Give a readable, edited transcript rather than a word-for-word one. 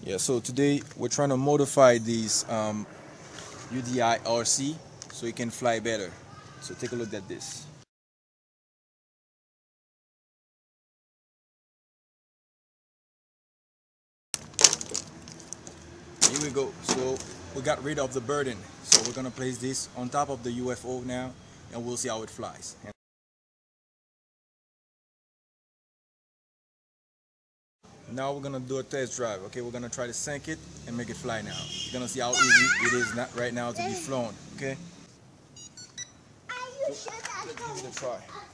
Yeah, so today we're trying to modify these UDI RC so it can fly better. So take a look at this. Here we go. So we got rid of the burden. So we're gonna place this on top of the UFO now, and we'll see how it flies. Now we're gonna do a test drive. Okay, we're gonna try to sink it and make it fly now. You're gonna see how easy it is right now to be flown. Okay. So, let's give it a try.